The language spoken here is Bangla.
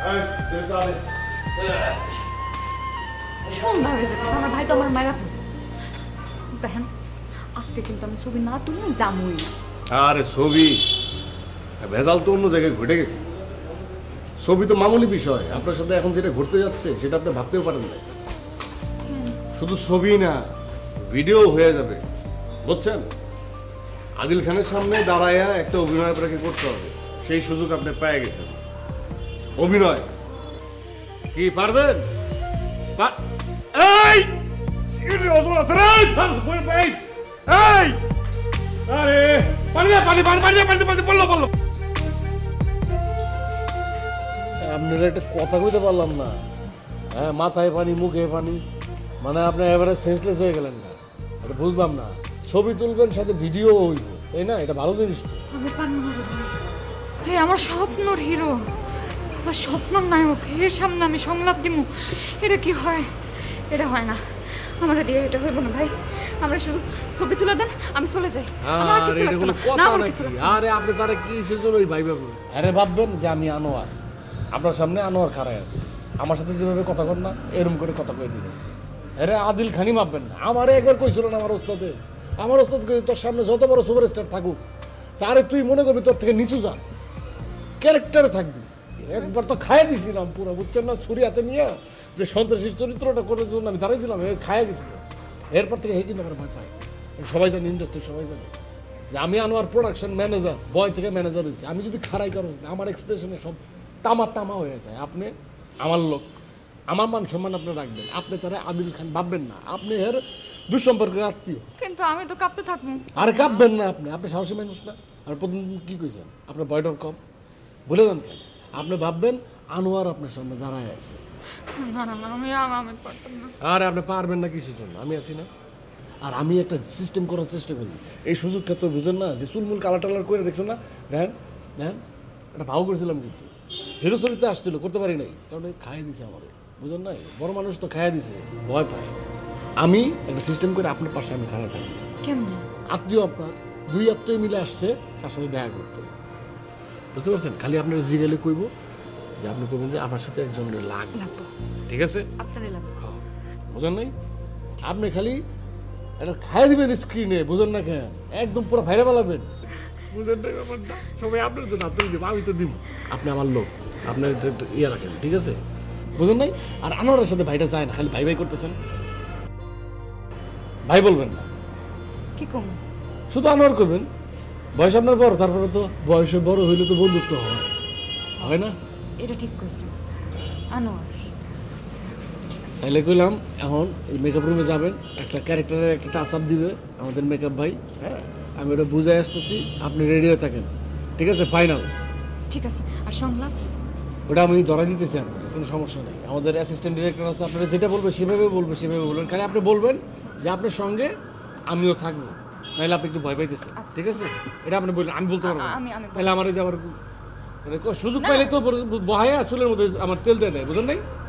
সন্ধ্যা হয়ে যাচ্ছে, আমার ভাই তো আমার মায়েরা ফেলবে। দেখেন আজকে কিন্তু আমি ছবি না তুলে যামই না। আরে ছবি ভেজাল তো অন্য জায়গায় ঘটে গেছে। ছবি তো মামুলি বিষয়, আপনার সাথে এখন যেটা ঘটতে যাচ্ছে সেটা আপনি ভাবতেও পারেন না। শুধু ছবি না, ভিডিও হয়ে যাবে, বুঝছেন? আদিল খানের সামনে দাঁড়ায়া একটা অভিনয় আপনাকে করতে হবে, সেই সুযোগ আপনি পেয়ে গেছেন। অভিনয় কি পারবেন? এই অজর আছে রে, এই আরে পানি পানি পানি পানি পানি পানি পড়লো পড়লো। আপনারা একটা কথা কইতে পারলাম না। হ্যাঁ, মাথায় পানি, মুখে পানি, মানে আপনি এবারে সেন্সলেস হয়ে গেলেন না। এটা বুঝলাম না। ছবি তুলবেন, সাথে ভিডিও হইব, তাই না? এটা ভালো জিনিস তো। আমি পারবো না রে ভাই। হে আমার স্বপ্নর হিরো, আমার স্বপ্নর নায়ক, এর সামনে আমি সংলাপ দিব, এটা কি হয়? এটা হয় না, আমার দিয়ে এটা হইব না ভাই। আমরা শুধু ছবি তুলে দেন, আমি চলে যাই। আমার আর কিছু লাগবে না। না, আমার কিছু লাগবে না। আরে আপনি তারা কি সেজন্য ভাইবেন? আরে ভাববেন যে আমি আনোয়ার, আপনার সামনে আনোয়ার খাড়ায় আছে, আমার সাথে যেভাবে কথা কর না এরকম করে কথা কয়ে দিবেন। আরে আদিল খানি ভাববেন না। আমারে একবার কইছিল না আমার ওস্তাদে, আমার ওস্তাদ কই তোর সামনে যত বড় সুপারস্টার থাকুক, তারে তুই মনে করবি তোর থেকে নিচু যা, ক্যারেক্টারে থাকবি। একবার তো খাইয়ে দিয়েছিলাম পুরো, বুঝছেন না? ছুরি হাতে নিয়ে যে সন্ত্রাসীর চরিত্রটা করার জন্য আমি দাঁড়াইছিলাম, খাইয়ে গেছিল। এরপর থেকে এই কিন্তু আমার ভয় পায়। সবাই জানে, ইন্ডাস্ট্রি সবাই জানে যে আমি আনোয়ার প্রোডাকশন ম্যানেজার, বয় থেকে ম্যানেজার হয়েছি। আমি যদি খাড়াই করো, আমার এক্সপ্রেশনে সব তামা তামা হয়ে যায়। আপনি আমার লোক, আমার মান সম্মান আপনি রাখবেন। আপনি তারা আদিল খান ভাববেন না, আপনি এর দুঃসম্পর্কের আত্মীয়। কিন্তু আমি তো কাঁপতে থাকবো। আরে কাঁপবেন না, আপনি সাহসী মানুষ না। আর প্রথম কি কইছেন? আপনার বয়ডর কম, বলে দেন কেন? আপনি ভাববেন আনোয়ার আপনার সামনে দাঁড়ায় আছে। না না না, আমি পারতাম না। আরে আপনি পারবেন না কিসের জন্য? আমি আছি না। আর আমি একটা সিস্টেম করার চেষ্টা করি। এই সুযোগটা তো বুঝেন না, যে চুলমুল কালার টালার করে দেখছেন না, দেখেন দেখেন, একটা ভাও করেছিলাম কিন্তু হিরো চরিত্রে আসছিল, করতে পারি নাই, কারণ খাইয়ে দিছে আমারে, বুঝেন নাই? বড় মানুষ তো খাইয়ে দিছে, ভয় পায়। আমি একটা সিস্টেম করে আপনার পাশে আমি খাড়া থাকি। কেমনে? আত্মীয় আপনার, দুই আত্মীয় মিলে আসছে তার সাথে দেখা করতে, বুঝতে পারছেন? খালি আপনার জিগালে কইব যে আপনি কইবেন যে আমার সাথে একজনের লাগবে, ঠিক আছে? আপনারই লাগবে। বুঝেন নাই? আপনি খালি এটা খাই দিবেন স্ক্রিনে, বুঝেন না কেন? একদম পুরো ভাইরে পালাবেন, বুঝেন নাই ব্যাপারটা? সবাই আপনার জন্য, আপনি দিব, আমি তো দিব। আপনি আমার লোক, আপনি ইয়ে রাখেন, ঠিক আছে? বুঝেন নাই? আর আনোয়ারের সাথে ভাইটা যায় না, খালি ভাই ভাই করতেছেন। ভাই বলবেন না, কি কম? শুধু আনোয়ার করবেন। বয়স আপনার বড়, তারপরে তো বয়সে বড় হইলে তো বন্ধুত্ব হয়, হয় না? এটা ঠিক কইছেন আনোয়ার। তাইলে কইলাম এখন এই মেকআপ রুমে যাবেন, একটা ক্যারেক্টারের একটা টাচ আপ দিবে আমাদের মেকআপ ভাই। হ্যাঁ, আমি ওটা বুঝাই আসতেছি, আপনি রেডি হয়ে থাকেন, ঠিক আছে? ফাইনাল। ঠিক আছে। আর সংলাপ? ওটা আমি ধরা দিতেছি, আপনার কোনো সমস্যা নেই। আমাদের অ্যাসিস্ট্যান্ট ডিরেক্টর আছে, আপনারা যেটা বলবে সেভাবে বলবেন। খালি আপনি বলবেন যে আপনার সঙ্গে আমিও থাকবো, নাহলে আপনি একটু ভয় পাইতেছেন, ঠিক আছে? এটা আপনি বললেন, আমি বলতে পারবো না। আমি তাহলে আমার যাবার মানে সুযোগ পাইলে তো বহায়া চুলের মধ্যে আমার তেল দিয়ে দেয়, বুঝলেন নাই?